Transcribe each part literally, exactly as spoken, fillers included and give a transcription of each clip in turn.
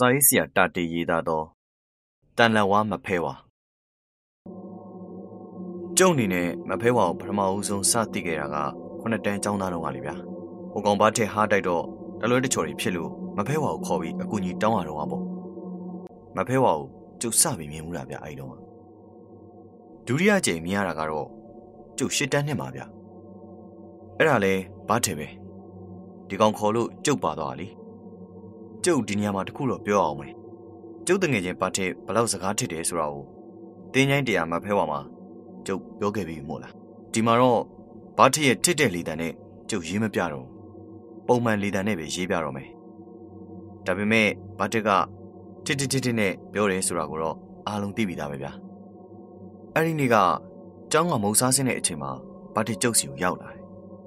စာရေးဆရာတာတေရေးသားသောတန်လန်ဝါမဖဲဝါကျုံအနေနဲ့မဖဲဝါကိုပထမဦးဆုံးစသိခဲ့တာကခုနှစ်တန်းကျောင်းသားတုန်းကလေဗျာဟိုကောင်ဘာထဲဟားတိုက်တော့တလွဲတချော်တွေဖြစ်လို့မဖဲဝါကိုခေါ်ပြီးအကူကြီးတောင်းရတော့ပေါ့မဖဲဝါကိုကျုပ်စပြီးမြင်မှုလားဗျာအဲ့တုန်းကဒုတိယကြိမ်မြင်ရတာကတော့ကျုပ်ရှစ်တန်းနှစ်မှာဗျာအဲ့ဒါလဲဘာထဲပဲဒီကောင်ခေါ်လို့ကျုပ်ပါသွားတာလေကျုပ်ဒီနေရာမှာတခုတော့ပြောအောင်မယ်ကျုပ်တငယ်ချင်းပါတဲ့ဘလောက်စကားထစ်တယ်ဆိုတာကိုတင်းချိုင်းတရားမှာဖဲဝါမှာကျုပ်ပြောခဲ့ပြီးမို့လားဒီမှာတော့ဘာထစ်ရဲ့ထစ်တဲ့လေတံနဲ့ကျုပ်ရေးမပြတော့ပုံမှန်လေတံနဲ့ပဲရေးပြတော့မယ်ဒါပေမဲ့ဘာထစ်ကထစ်ထစ်ထစ်ထစ်နဲ့ပြောတယ်ဆိုတာကိုတော့အားလုံးသိပြီးသားပဲဗျာအဲ့ဒီနေ့ကကျောင်းကမုံစားစင်းတဲ့အချိန်မှာဘာထစ်ကျုပ်စီကိုရောက်လာတယ်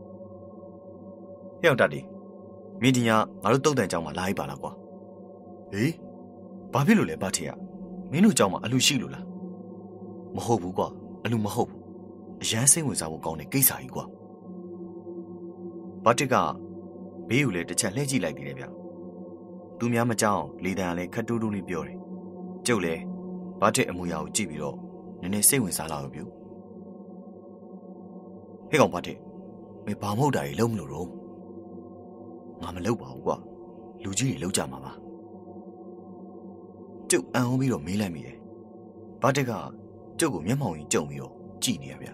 ရောက်တာဒီမင်းဒီညငါတို့တုတ်တန်ကျောင်းမှာလာလိုက်ပါလားကွာဟေးဘာဖြစ်လို့လဲဘာထစ်ရမင်းတို့ကျောင်းမှာအလူရှိလို့လားမဟုတ်ဘူးကွာအလူမဟုတ်ဘူးအရန်စိတ်ဝင်စားဖို့ကောင်းတဲ့ကိစ္စကြီးကွာဘာထစ်ကဘေးကိုလည်းတစ်ချက်လှည့်ကြည့်လိုက်သေးတယ်ဗျသူများမကြောက်လေတံကလည်းခတ်တူးတူးလေးပြောတယ်ကျုပ်လည်းဘာထစ်အမူအရာကိုကြည့်ပြီးတော့နည်းနည်းစိတ်ဝင်စားလာလို့ပြုဟဲ့ကောင်ဘာထစ်မင်းဘာမဟုတ်တာကြီးလုံးမလို့တော့ငါမလုပ်ပါဘူးကွာလူကြီးတွေလောက်ကြမှာပါကျုပ်အံ့ဩပြီးတော့မေးလိုက်မိတယ်ဘာတက်ကကျုပ်ကိုမျက်မှောင်ကြီးကြုံပြီးတော့ကြည်နေရဗျ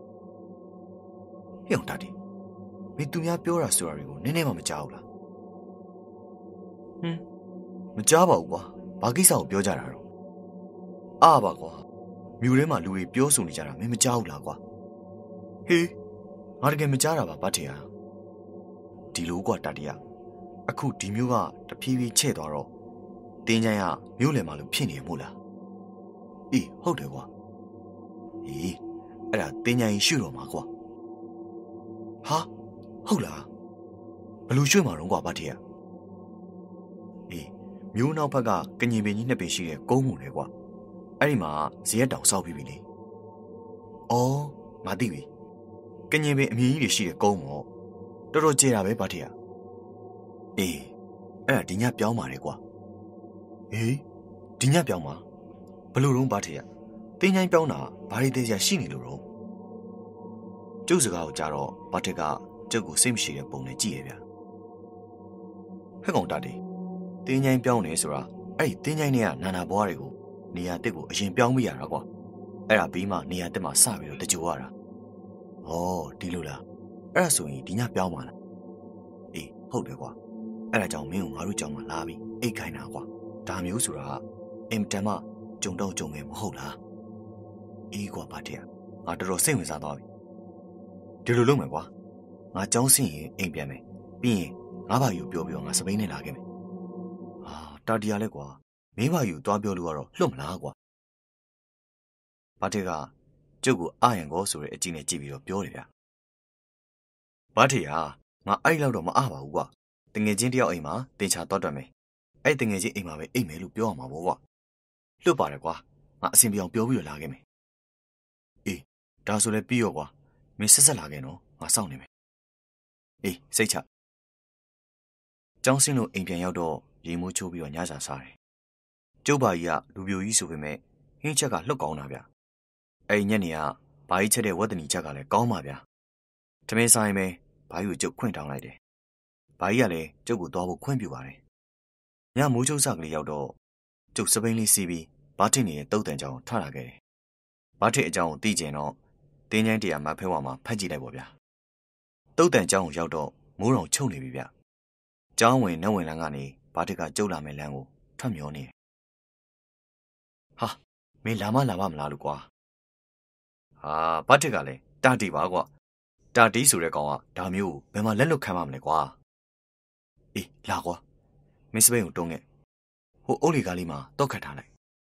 ဟဲ့အောင်တာတီမင်းသူများပြောတာဆိုတာတွေကိုနည်းနည်းမှမကြောက်ဘူးလားဟင်းမကြားပါဘူးကွာဘာကိစ္စကိုပြောကြတာတော့အားပါကွာမြို့ထဲမှာလူတွေပြောဆိုနေကြတာမင်းမကြားဘူးလားကွာဟေးငါတကယ်မကြားတာပါဘာထင်ရဒီလိုကွာတာတီရအခုဒီမျိုးကတဖြည်းဖြည်းချဲ့သွားတော့တင်းချိုင်းကမျိုးလယ်မှာလို့ဖြစ်နေမို့လားအေးဟုတ်တယ်ကွာအေးအဲ့ဒါတင်းချိုင်းရွှေ့တော့မှာကွာဟာဟုတ်လားဘလို့ရွှေ့မှာတော့ကွာဘာထင်ရအေးမျိုးနောက်ဘက်ကကညင်ပင်ကြီးနှစ်ပင်ရှိတဲ့ကုန်းမှုလေကွာအဲ့ဒီမှာဇရက်တောင်စောက်ပြီးပြီလေအော်ငါသိပြီကညင်ပင်အမြင်ကြီးတွေရှိတဲ့ကုန်းမော်တော်တော်ကျေတာပဲဘာထင်ရအေးအဲ့ဒါဒီညပြောင်းပါလေကွာဟေးဒီညပြောင်းပါဘလို့တော့ဘာထင်ရတင်းချိုင်းပြောင်းတာဘာတွေသေးစရာရှိနေလို့တော့ကျုပ်စကားကိုကြားတော့ဘာထက်ကကျုပ်ကိုစိတ်မရှိတဲ့ပုံနဲ့ကြည့်ရဗျဟဲ့ကောင်တာတီတင်းချိုင်းပြောင်းနေဆိုတာအဲ့ဒီတင်းချိုင်းတွေကနာနာဘွားတွေကိုနေရာတစ်ကိုအရင်ပြောင်းမိရတာကွာအဲ့ဒါပြီးမှနေရာတစ်မှာစပြီးတော့တကြိုရတာဟောဒီလိုလားအဲ့ဒါဆိုရင်ဒီညပြောင်းပါလားအေးဟုတ်တယ်ကွာအဲ့ဒါကြောင့်မင်းကိုငါတို့ကြောင်းမှာလာပြီးအိတ်ခိုင်းတာကွာဒါမျိုးဆိုတာအင်တန်မှကြုံတော့ကြုံမယ်မဟုတ်လားအေးကွာဘာတည်းငါတော်တော်စိတ်ဝင်စားသွားပြီဒီလိုလုပ်မယ်ကွာငါကြောင်းစင်ရင်အိမ်ပြန်မယ်ပြီးရင်ငါဘာယူပြောပြီးတော့ငါစပိန်နဲ့လာခဲ့မယ်ဟာတာတီယာလဲကွာမင်းဘာယူသွားပြောလို့ကတော့လွတ်မလားကွာဘာတည်းကကျုပ်ကိုအာရန်ကောဆိုတဲ့အကြည့်နဲ့ကြည့်ပြီးတော့ပြောတယ်ဗျဘာတည်းဟာငါအဲ့လောက်တော့မအားပါဘူးကွာတငယ်ချင်းတယောက်အိမ်မှာတင်ချာတော့တက်မယ်အဲ့တငယ်ချင်းအိမ်မှာပဲအိမ်မယ်လို့ပြောရမှာပေါ့ကွာလွတ်ပါတယ်ကွာငါအဆင်ပြေအောင်ပြောပြီးတော့လာခဲ့မယ်အေးဒါဆိုလည်းပြီးရောကွာမင်းဆက်ဆက်လာခဲ့နော်ငါစောင့်နေမယ်အေးစိတ်ချကျောင်းစင်းတို့အိမ်ပြန်ရောက်တော့ရေမိုးချိုးပြီးတော့ညစာစားတယ်ကျုပ်ဘာကြီးကလူပြိုကြီးဆိုပေမဲ့ဟင်းချက်ကလှုပ်ကောင်းတာဗျအဲ့ညနေကဘာကြီးချက်တဲ့ဝက်တနီချက်ကလည်းကောင်းပါဗျထမင်းဆိုင်ပဲဘာကြီးကိုကျုပ်ခွင့်တောင်းလိုက်တယ်ဘာကြီးကလည်းကျုပ်ကိုသွားဖို့ခွင့်ပြုပါတယ်ညမိုးချိုးစကလေးရောက်တော့ကျုပ်စပိန်လေးစီးပြီးဘာထစ်နေတဲ့တုတ်တန်ကြောင်ထလာခဲ့တယ်ဘာထစ်အကြောင်းကိုသိကျင်တော့တင်းချိုင်းတရားမဖဲဝါမှာဖတ်ကြည့်လိုက်ပေါ့ဗျာတုတ်တန်ကြောင်ကိုရောက်တော့မိုးတော်ချုပ်နေပြီဗျကျောင်းဝင်နှဝင်လန်းကနေဘာထစ်ကကျုပ်လာမဲ့လမ်းကိုထွက်မျောနေတယ်ဟာမင်းလာမလာမမလားလို့ကွာဟာဘာထစ်ကလည်းတာတီပါကွာတာတီဆိုတဲ့ကောင်ကဒါမျိုးဘယ်မှာလက်လွတ်ခံမှမလဲကွာအေးလာကွာမင်းစပိန်ကိုတုံးခဲ့ဟိုအုတ်လီကားလေးမှာတော့ခတ်ထားလိုက်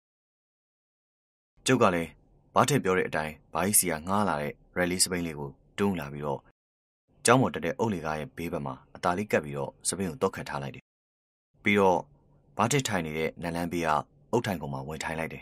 ကျုပ်ကလည်းဘာထစ်ပြောတဲ့အတိုင်းဘာကြီးစီကငှားလာတဲ့ရယ်လီစပိန်လေးကိုတွန်းလာပြီးတော့ကျောင်းပေါ်တက်တဲ့အုတ်လီကားရဲ့ဘေးဘက်မှာအသားလေးကပ်ပြီးတော့စပိန်ကိုတော့ခတ်ထားလိုက်တယ်ပြီးတော့ဘာထစ်ထိုင်နေတဲ့နလန်းဘေးကအုတ်ထိုင်ကောင်မှာဝင်ထိုင်လိုက်တယ်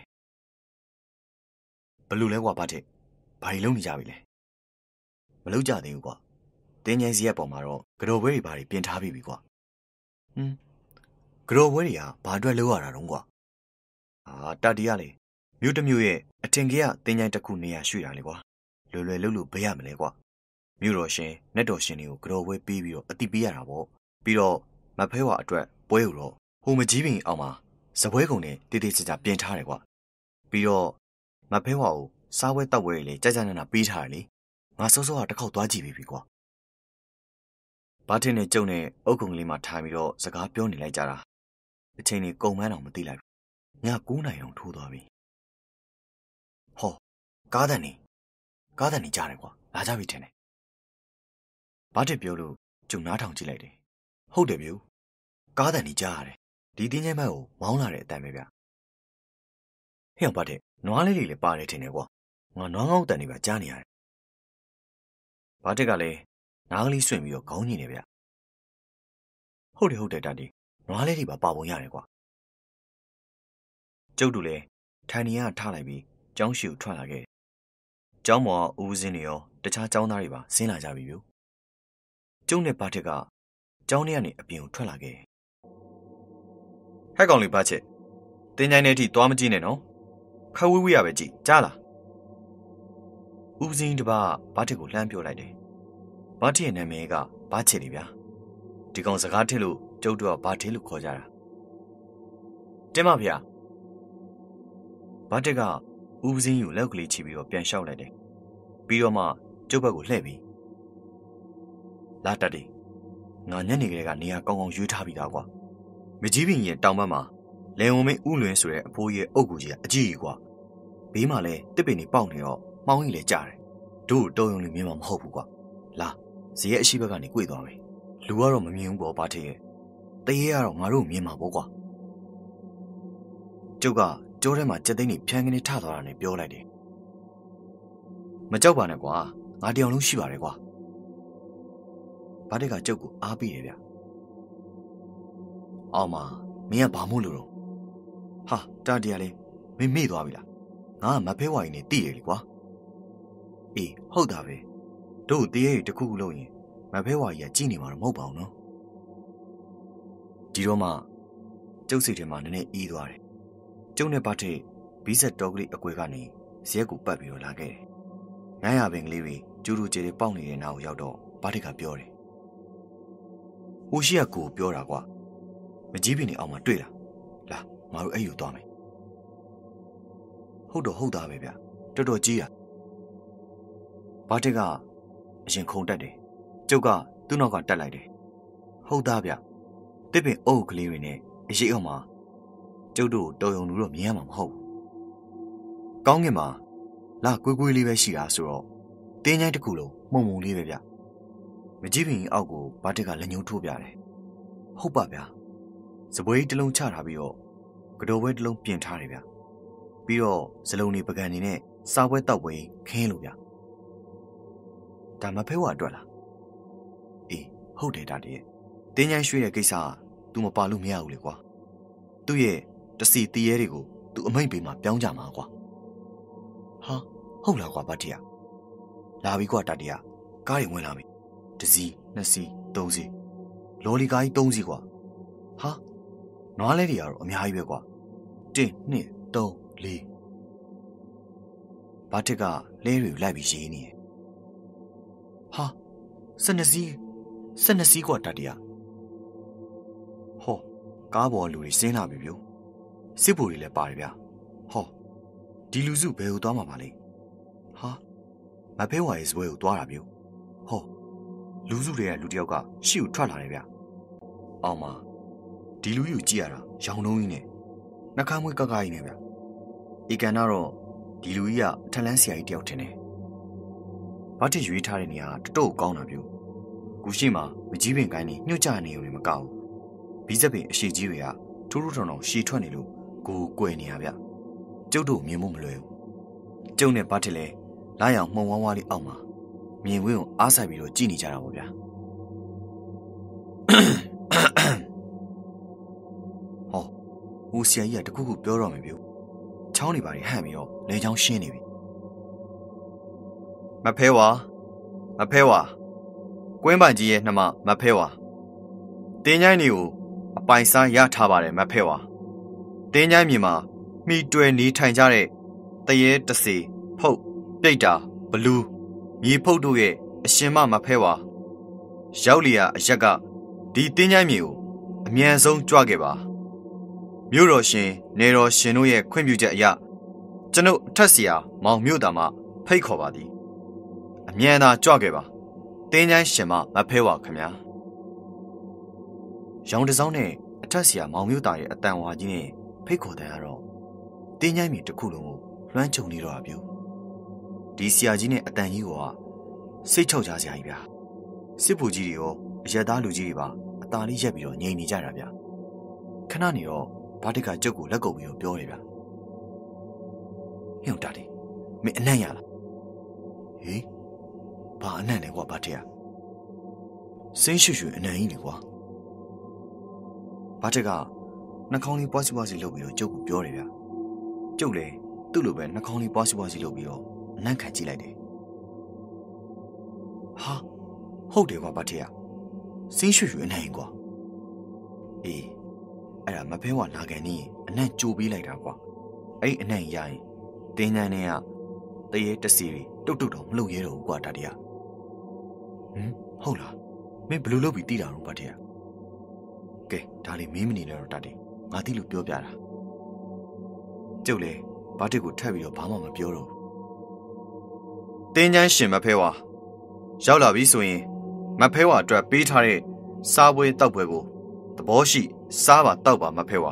ဘလူလဲကွာဘာထစ်ဘာကြီးလုံးနေကြပြီလဲမလုံးကြသေးဘူးကွာတင်းချိုင်းစီရဲ့ပုံမှာတော့ကတော်ဘွဲတွေဘာတွေပြင်ထားပြီကွာဟင်းကြော်ဝဲတွေကဘာအတွက်လောက်ရတာတော့ကွာအာတတီးရလေမြို့တစ်မြို့ရဲ့အထင်ကြီးကတင်းချိုင်းတစ်ခုနေရာရွှေ့တာလေကွာလွယ်လွယ်လှုပ်လို့ဘယ်ရမလဲကွာမြို့တော်ရှင်နက်တော်ရှင်တွေကိုကြော်ဝဲပေးပြီးတော့အတိပေးရတာပေါ့ပြီးတော့မဖဲဝါအတွက်ပွဲကိုတော့ဟိုမကြီးပင်အောင်မှာစပွဲကုံနဲ့တေးသေးချာချာပြင်ထားတယ်ကွာပြီးတော့မဖဲဝါကိုစားဝဲတောက်ဝဲတွေလေကြာကြာနာနာပေးထားတယ်လေငါစောစောကတစ်ခေါက်သွားကြည့်ပြီကွာဘာထင်းနဲ့ကျုံနဲ့အုတ်ကုံကလေးမှာထားပြီးတော့စကားပြောနေလိုက်ကြတာအချိန်ကြီးကုံမန်းအောင်မသိလိုက်ည၉နာရီအောင်ထိုးသွားပြီဟောကားတန်နေကားတန်နေကြားတယ်ကွာလာကြပြီထင်တယ်ဘာတစ်ပြောလို့ကျုံနားထောင်ကြည့်လိုက်တယ်ဟုတ်တယ်ဗျကားတန်နေကြားရတယ်ဒီတင်းချင်းဘက်ကိုမောင်းလာတဲ့အတန်ပဲဗျဟဲ့ဘာတစ်နွားလေးတွေလည်းပါတယ်ထင်တယ်ကွာငါနွားငေါ့တန်နေပါကြားနေရတယ်ဘာတစ်ကလည်းနားကလေးဆွင့်ပြီးတော့ခေါင်းညင်နေဗျဟုတ်တယ်ဟုတ်တယ်တန်တီနွားလေးတွေပါပါပုံရတယ်ကွာကျုပ်တို့လည်းထိုင်နေရထားလိုက်ပြီးကျောင်းရှိကိုထွက်လာခဲ့တယ်။ကျောင်းပေါ်ကဦးစင်းတွေရောတခြားကျောင်းသားတွေပါဆင်းလာကြပြီဗျ။ကျုံနဲ့ဘာထက်ကကျောင်းထဲကနေအပြင်ကိုထွက်လာခဲ့တယ်။ဟဲ့ကောင်လေးဘာချက်တင်းချိုင်းထဲအထိသွားမကြည့်နဲ့နော်။ခဝီဝီရပဲကြည့်ကြားလား။ဦးစင်းတပါဘာထက်ကိုလှမ်းပြောလိုက်တယ်။ဘာထက်ရဲ့နာမည်ကဘာချက်လေဗျာ။ဒီကောင်စကားထစ်လို့ကျုပ်တို့ကဘာထစ်လို့ခေါ်ကြတာ။တင်ပါဗျာ။ဘာတက်ကဦးစင်းကိုလက်ကလေးချပြီးတော့ပြန်လျှောက်လိုက်တယ်။ပြီးတော့မှကျုပ်ဘက်ကိုလှည့်ပြီးလာတတ်တယ်။ငါညနေကလေးကနေရာကောင်းကောင်းရွေးထားပြီးသားကွာ။မကြီးပင်ရဲ့တောင်ဘက်မှာလေဝုံမင်းဥလွင်ဆိုတဲ့အဖိုးရဲ့အုတ်ကူကြီးကအကြီးကြီးကွာ။ဘေးမှာလည်းတစ်ပင်တွေပေါက်နေတော့မှောင်းကြီးလည်းကြားတယ်။တို့တော်ရုံလေးမြင်မှာမဟုတ်ဘူးကွာ။လာဇေယျအရှိဘက်ကနေကြွေသွားမယ်။လူကတော့မမြင်ဘူးပေါ့ဘာထက်ရဲ့။တရေကတော့ငါတို့မြင်မှာပေါ့ကွာ။ကျုပ်ကကျိုးထဲမှာကြက်သိန်းတွေဖြန်းကနေထသွားတာနဲ့ပြောလိုက်တယ်။မကြောက်ပါနဲ့ကွာငါတယောက်လုံးရှိပါတယ်ကွာ။ဘာတက်ကကျုပ်ကိုအားပေးတယ်ဗျ။အော်မမင်းကဘာမို့လို့တော့ဟာတာတရားလေးမင်းမေ့သွားပြီလား။ငါကမဖဲဝါကြီးနဲ့တည်ရလေကွာ။အေးဟုတ်တာပဲ။တို့တရေတခုခုလို့ရင်မဖဲဝါကြီးကကြည်နေမှာတော့မဟုတ်ပါဘူးနော်။ဒီတော့မှကျုပ်စိတ်ထဲမှာနည်းနည်းအေးသွားတယ်ကျုံနဲ့ဘာထက်ဘီးဆက်တော်ကလေးအကွယ်ကနေဇရက်ကိုပတ်ပြီးတော့လာခဲ့တယ်။ငန်းရပင်ကလေးတွေကျူးတူကျဲပေါက်နေတဲ့နားကိုရောက်တော့ဘာထက်ကပြောတယ်။ဟိုရှိကကိုပြောတာကွာ။မကြီးပင်နေအောင်မှတွေ့လား။လာငါတို့အဲ့ယူသွားမယ်။ဟုတ်တော့ဟုတ်သားပဲဗျ။တော်တော်ကြီးတာ။ဘာထက်ကအရင်ခုန်တက်တယ်။ကျုပ်ကသူ့နောက်ကတက်လိုက်တယ်။ဟုတ်သားဗျ။တစ်ပင်အုပ်ကလေးတွေနဲ့အရှိအောင်မှာကျုပ်တို့တော်ရုံလူတော့မြင်ရမှာမဟုတ်ဘူး။ကောင်းကင်မှာလာကွေးကွေးလေးပဲရှိတာဆိုတော့တင်းချိုင်းတစ်ခုလုံးမှုံမှုံလေးပဲဗျ။မကြီးပင်အောက်ကိုဘာတက်ကလက်ညှိုးထိုးပြတယ်။ဟုတ်ပါဗျာ။စပွဲတစ်လုံးချထားပြီးတော့ကတော်ပွဲတစ်လုံးပြင်ထားတယ်ဗျ။ပြီးတော့ဇလုံးတွေပကံနေနဲ့စားပွဲတောက်ပွဲခင်းလို့ဗျ။ဒါမဖဲဝါအတွက်လား။အေးဟုတ်တယ်ဒါတည်းရဲ့။တင်းချိုင်းရွှေ့တဲ့ကိစ္စက तू မပါလို့မရဘူးလေကွာ။သူ့ရဲ့တစီတီးရဲတွေကိုသူအမိတ်ပေးမှပြောင်းကြမှာကွာဟာဟုတ်လားကွာဗတ်တီယာလာပြီကွာတတရကားတွေဝင်လာပြီတစ်စီးနှစ်စီးသုံးစီးလော်လီကားကြီးသုံးစီးကွာဟာနွားလဲတွေကတော့အများကြီးပဲကွာတစ်နှစ်သုံးလေးဗတ်တစ်ကလဲတွေကိုလိုက်ပြီးရေးနေတယ်ဟာစနစီးစနစီးကွာတတရဟောကားပေါ်လူတွေဆင်းလာပြီဗျို့စစ်ဘူတွေလည်းပါတယ်ဗျာဟောဒီလူစုဘယ်ကိုသွားမှာပါလဲဟာမဖဲဝါရဲ့စပွဲကိုသွားတာဗျို့ဟောလူစုတွေကလူတယောက်ကရှေ့ကိုထွက်လာတယ်ဗျာအောင်မဒီလူကြီးကိုကြည့်ရတာရောင်လုံးကြီးနဲ့နှာခမ်းမွေးကကကြီးနဲ့ဗျာဧကန်ကတော့ဒီလူကြီးကထလန်းဆရာကြီးတယောက်ထင်တယ်ဘာတစ်ရွေးထားတဲ့နေရာကတော်တော်ကောင်းတာဗျို့ကူရှိမှမကြီးပင်ကိုင်းနေညှို့ကြနေုံနဲ့မကောက်ဘူးဘီးစပင်အရှိကြီးတွေကထိုးထိုးထောင်ထောင်ရှည်ထွက်နေလို့ကိုကွယ်နေရဗျကျုပ်တို့မြင်ဖို့မလွယ်ဘူးကျုပ်နဲ့ဘာတစ်လဲလာရောင်မှုံဝါးဝါးလေးအောက်မှာမြင်ဝင်းကိုအားဆိုင်ပြီးတော့ကြည်နေကြတာပေါ့ဗျာဟောဦးဆရာကြီးကတခုခုပြောတော့မယ်ဗျချောင်းနေပါလေဟန့်ပြီးတော့လေချောင်းရှင်းနေပြီမဖဲဝါမဖဲဝါကွင်းပိုင်ကြီးရဲ့နှမမဖဲဝါတင်းချိုင်းတွေကိုအပိုင်စားရထားပါတယ်မဖဲဝါတင်းချိုင်းမြေမှာမိတွယ်နေထိုင်ကြတဲ့တရေတစီဖုတ်ပြိတ်တာဘလူးမြေဖုတ်တို့ရဲ့အရှင်မမဖဲဝါရောက်လျာအရက်ကဒီတင်းချိုင်းမြေကိုအမြန်ဆုံးကြွခဲ့ပါမြို့တော်ရှင်နေတော်ရှင်တို့ရဲ့ခွင့်ပြုချက်အရကျွန်ုပ်အထက်ဆရာမောင်မြို့သားမှဖိတ်ခေါ်ပါသည်အမြန်သာကြွခဲ့ပါတင်းချိုင်းရှင်မမဖဲဝါခင်ဗျာရောင်တစောင်းနဲ့အထက်ဆရာမောင်မြို့သားရဲ့အတန်ဝါကြီးနဲ့ဖိတ်ခေါ်တဲ့ကတော့တင်းချိုင်းမြေတစ်ခုလုံးကိုလွှမ်းခြုံနေတော့အပြုဒီဆရာကြီးနဲ့အတန်ကြီးကစိတ်ချောက်ကြစရာကြီးဗျာစစ်ဖို့ကြီးတွေရောအရက်သားလူကြီးတွေပါအตาလေးရက်ပြီးတော့ငြိမ်နေကြတာဗျာခဏနေတော့ဘာတစ်ကကြုတ်ကိုလက်ကုပ်ပြီးတော့ပြောတယ်ဗျာဟင်းတာတယ်မင်းအနံ့ရလားဟေးဘာအနံ့လဲကွာဘာတစ်ရစိမ့်ရွှွှွအနံ့ကြီးလေကွာဘာတစ်ကနှာခေါင်းလေးပွားစီပွားစီလုပ်ပြီးတော့ကြုတ်ကိုပြောတယ်ဗျာကျုပ်လည်းသူ့လိုပဲနှာခေါင်းလေးပွားစီပွားစီလုပ်ပြီးတော့အနံ့ခံကြည့်လိုက်တယ်ဟာဟုတ်တယ်ကွာဘာတစ်ရစိမ့်ရွှွှွအနံ့ကြီးကွာအေးအဲ့ဒါမဖဲဝါလာကန်နေအနံ့ကြိုးပေးလိုက်တာကွာအဲ့အနံ့ရရင်တင်းနှန်းနဲ့ကတရေတစီတုတ်တုတ်တော့မလုပ်ရဲတော့ဘူးကွာဒါတည်းဟမ်ဟုတ်လားမင်းဘယ်လိုလုပ်ပြီးတီးတာတော့ဘာတည်းကဲဒါလေးမင်းမနေနဲ့တော့ဒါတည်းငါတီးလို့ပြောပြတာကျုပ်လေဘာတစ်ကိုထပ်ပြီးတော့ဘာမှမပြောတော့တင်းချမ်းရှင်မဖဲဝါရောက်လာပြီဆိုရင်မဖဲဝါအတွက်ပေးထားတဲ့စားပွဲတောက်ပွဲကိုသဘောရှိစားပါတောက်ပါမဖဲဝါ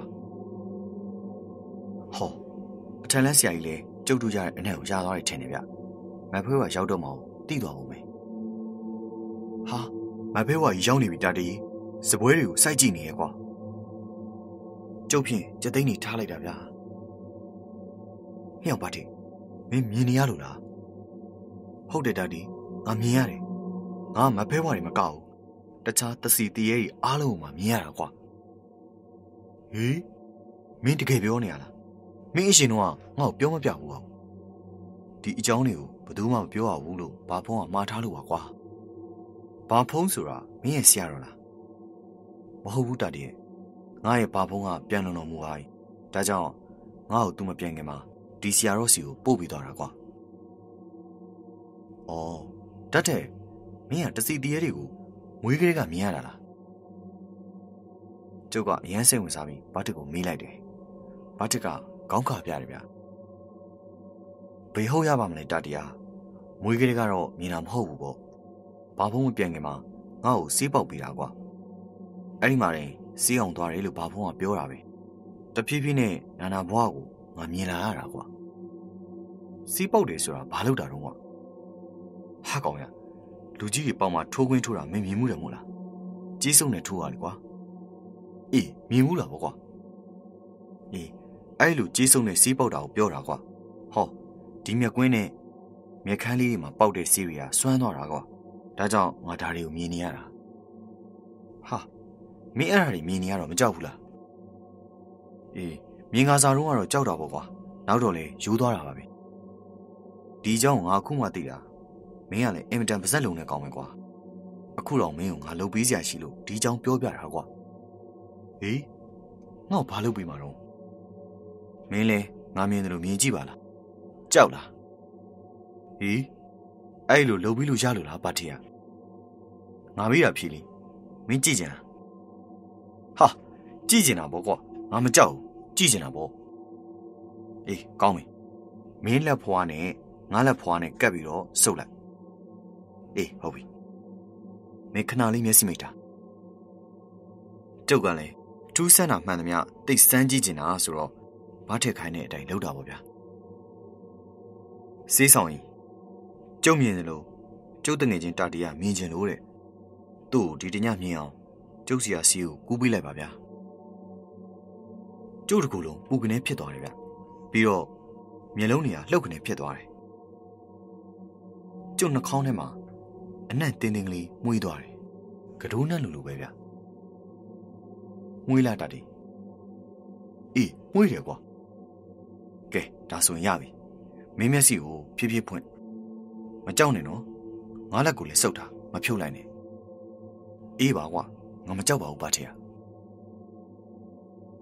ဟောအထက်လန်းဆရာကြီးလေကျုပ်တို့ရတဲ့အနက်ကိုရသွားတယ်ထင်တယ်ဗျမဖဲဝါရောက်တော့မှတိသွားပုံပဲဟာမဖဲဝါကြီးရောက်နေပြီတာတီစပွဲတွေကိုစိုက်ကြည့်နေရကွာကျုပ်ဖြင့်ကြက်သိန်းနေထားလိုက်တာဗျာဟဲ့အောင်ပါတီမင်းမြင်နေရလို့လားဟုတ်တယ်တာတီငါမြင်ရတယ်ငါမဖဲဝါတွေမကောက်ဘူးတခြားတစီတရေကြီးအားလုံးကိုမှမြင်ရတာကွာဟေးမင်းတကယ်ပြောနေရလားမင်းအရှင်တော့ငါ့ကိုပြောမပြဘူးအောင်ဒီအကြောင်းတွေကိုဘယ်သူမှမပြောရဘူးလို့ဘာဖုံးကမှားထားလို့ပါကွာဘာဖုံးဆိုတာမင်းရဲ့ဆရာတော်လားမဟုတ်ဘူးတာတည်းငါရဲ့ဘာဖုံးကပြန်လုံတော်မူပါ။ဒါကြောင့်ငါ့ကိုသူမပြန်ခင်မှာဒီဆရာတော်စီကိုပို့ပြီးသွားတာကွာ။အော်တတ်တယ်မင်းကတစီတရေတွေကိုမွေးကလေးကမြင်ရတာလား။ကျုပ်ကအရန်စိတ်ဝင်စားပြီးဘာတစ်ကိုမေးလိုက်တယ်။ဘာတစ်ကခေါင်းခါပြတယ်ဗျာ။ဘေဟုတ်ရပါမလဲတာတရားမွေးကလေးကတော့မြင်တာမဟုတ်ဘူးပေါ့။ဘာဖုံးမပြန်ခင်မှာငါ့ကိုစေးပေါက်ပြီးတာကွာ။အဲ့ဒီမှာရင်စေးအောင်သွားတယ်လို့ဘာဖုံးကပြောတာပဲ။တဖြည်းဖြည်းနဲ့နာနာဘွားကိုငါမြင်လာရတာကွာ။စေးပေါက်တယ်ဆိုတာဘာလို့တာတော့ကွာ။ဟာကောင်ရလူကြီးတွေပေါက်မှာထိုးခွင်းထိုးတာမမြင်မှုတယ်မို့လား။ကြီးစုံနဲ့ထိုးရတယ်ကွာ။အေးမြင်မှုလားပေါ့ကွာ။အေးအဲ့လိုကြီးစုံနဲ့စေးပေါက်တာကိုပြောတာကွာ။ဟောဒီမြက်ကွင်းနဲ့မြက်ခမ်းလေးတွေမှာပေါက်တဲ့စေးတွေကစွမ်းသွားတာကွာ။ဒါကြောင့်ငါဒါတွေကိုမြင်နေရတာဟာမင်းအဲ့ဒါတွေမြင်နေရတော့မကြောက်ဘူးလားအေးမြင်ကားစာတော့ကတော့ကြောက်တာပေါ့ကွာနောက်တော့လေယူသွားတာပါပဲဒီเจ้าငါအခုမှသိတာမင်းကလည်းအင်မတန်ပါဇက်လုံးနဲ့ကောင်းမယ်ကွာအခုတော့မင်းကိုငါလှုပ်ပေးစရာရှိလို့ဒီเจ้าပြောပြတာကွာဟေးငါ့ကိုဘာလုပ်ပေးမှာတော့မင်းလေငါမြင်တယ်လို့မြင်ကြည့်ပါလားကြောက်လားဟေးအဲ့လိုလှုပ်ပြီးလို့ရလို့လားပါတီယာငါမေးတာဖြေလိမင်းကြည့်ကြင်ဟာကြည့်ကြင်တာပေါ့ကွာငါမကြောက်ဘူးကြည့်ကြင်တာပေါ့အေးကောင်းပြီမင်းလက်ဖွားနဲ့ငါလက်ဖွားနဲ့ကပ်ပြီးတော့စုပ်လိုက်အေးဟုတ်ပြီမင်းခဏလေးမျက်စိမိတ်တာကျုပ်ကလည်းထူးဆန်းတာမှန်သမျှတိတ်စမ်းကြည့်ကြင်တာဆိုတော့ဘာထက်ခိုင်းတဲ့အတိုင်းလုပ်တာပေါ့ဗျာစေးဆောင်ကြီးကျုံမြင်တယ်လို့ကျုပ်တငယ်ချင်းတာတီးကမြင်ချင်လို့တဲ့သူ့ကိုဒီတညမြင်အောင်ကျုပ်စီယာစီကိုကူးပေးလိုက်ပါဗျာကျုပ်တကူလုံးပူကနေဖြစ်သွားတယ်ဗျပြီးတော့မျက်လုံးတွေကလှုပ်ကနေဖြစ်သွားတယ်ကျုပ်နှာခေါင်းထဲမှာအနံ့တင်းတင်းကလေးမွေးသွားတယ်ကဒိုးနှံ့လိုလိုပဲဗျမွေးလာတာတီးအေးမွေးတယ်ကွာကဲဒါဆိုရင်ရပြီမင်းမျက်စိကိုဖြည်းဖြည်းဖွင့်မကြောက်နဲ့နော်ငါလက်ကိုလည်းစုပ်တာမဖြုတ်လိုက်နဲ့အေးပါကွာငါမကြောက်ပါဘူးပါထေရ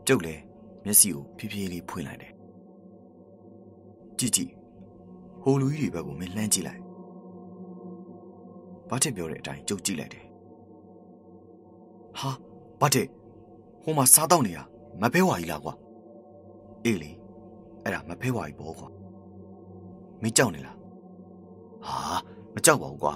ကျုပ်လည်းမျက်စိကိုဖြည်းဖြည်းလေးဖွင့်လိုက်တယ်ကြည့်ကြည့်ဟိုလူကြီးတွေဘက်ကိုမင်းလှမ်းကြည့်လိုက်ဘာတစ်ပြောတဲ့အတိုင်းကျုပ်ကြည့်လိုက်တယ်ဟာဘာတစ်ဟိုမှာစားတော့နေတာမဖဲဝါကြီးလားကွာအေးလေအဲ့ဒါမဖဲဝါကြီးပေါ့ကွာမင်းကြောက်နေလားဟာမကြောက်ပါဘူးကွာ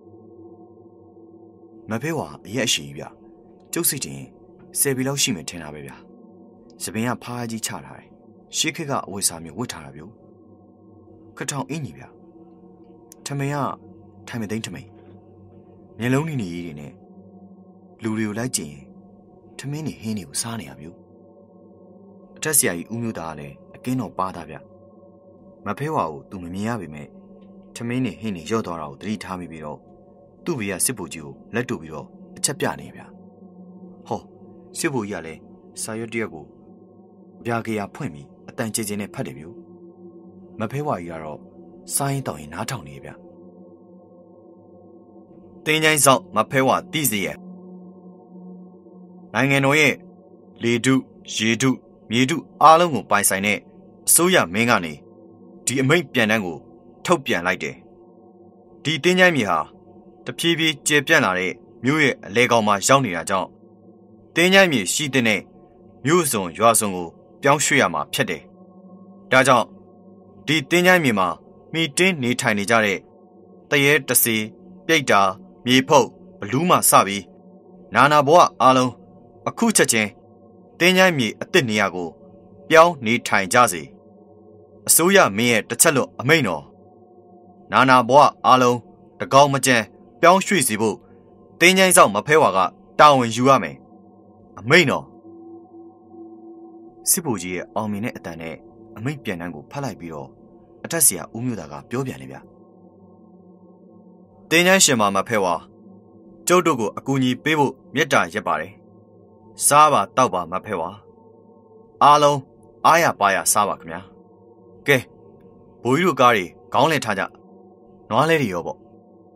မဖဲဝါအရက်အရှိကြီးဗျကျုပ်စိတ်တင်ဆယ်ပြီလောက်ရှိမယ်ထင်တာပဲဗျစပင်ကဖားကြီးချထားတယ်ရှေးခေတ်ကအဝတ်စားမျိုးဝတ်ထားတာဗျခထောင်အင်းကြီးဗျထမင်ကထိုင်မသိမ်းထမိန်မျက်လုံးနေနေကြီးတွေနဲ့လူတွေကိုလိုက်ကြည့်ရင်ထမင်းနေဟင်းတွေကိုစားနေရဗျအထက်ဆရာကြီးဦးမျိုးသားကလည်းအကင်းတော်ပါတာဗျမဖဲဝါကိုသူမမြင်ရပေမဲ့ထမင်းနေဟင်းနေရော့သွားတာကိုသတိထားမိပြီးတော့သူ့ဘေးကစစ်ဗိုလ်ကြီးကိုလက်တူပြီးတော့အချက်ပြနေဗျဟောစစ်ဗိုလ်ကြီးကလည်းစာရွက်တရက်ကိုဗျာကရဖွင့်ပြီးအတန်ကျကျနဲ့ဖတ်တယ်ဗျမဖဲဝါကြီးကတော့စားရင်တောင်းရင်နားထောင်နေဗျတင်းချိုင်းဆောင်မဖဲဝါတိစီရဲ့နိုင်ငံတော်ရဲ့လေထုရေထုမြေထုအားလုံးကိုပိုင်ဆိုင်တဲ့အစိုးရမင်းကနေဒီအမိန့်ပြန်တန်းကိုထုတ်ပြန်လိုက်တယ်ဒီတင်းချိုင်းမြေဟာတဖြည်းဖြည်းကျေပြန့်လာတဲ့မြို့ရဲ့အလဲကောင်မှာရောက်နေတာကြောင့်တင်းချိုင်းမြေရှိတဲ့မြို့စုံရွာစုံကိုပြောင်းရွှေ့ရမှာဖြစ်တယ်ဒါကြောင့်ဒီတင်းချိုင်းမြေမှာမိတင်းနေထိုင်နေကြတဲ့တရေတစီပြိတ်တာမြေဖုတ်ဘလူးမှစပြီးနာနာဘဝအားလုံးအခုချက်ချင်းတင်းချိုင်းမြေအစ်စ်နေရာကိုပြောင်းနေထိုင်ကြစေအစိုးရမင်းရဲ့တစ်ချက်လွတ်အမိန့်တော်နာနာဘဝအားလုံးတကောင်းမကျန်ပြောင်းရွှေ့စီဖို့တင်းချိုင်းဆောင်မဖဲဝါကတာဝန်ယူရမယ်အမိန့်တော်စစ်ဗိုလ်ကြီးရဲ့အောင်မြင်တဲ့အတန်နဲ့အမိန့်ပြန်တန်းကိုဖတ်လိုက်ပြီးတော့အထက်ဆရာဦးမျိုးသားကပြောပြန်လေဗျတင်းချိုင်းရှင်မမဖဲဝါကျုပ်တို့ကိုအကူအညီပေးဖို့မေတ္တာရက်ပါတယ်စားပါတောက်ပါမဖဲဝါအားလုံးအားရပါရစားပါခင်ဗျာကဲဘိုးကြီးတို့ကားတွေခေါင်းလည်ထားကြနွားလဲတွေရောပေါ့